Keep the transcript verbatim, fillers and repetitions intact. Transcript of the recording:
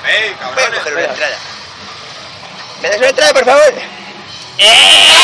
¡Ey, Voy a cabrones! coger una entrada. ¿Me das una entrada, por favor? ¡Eh!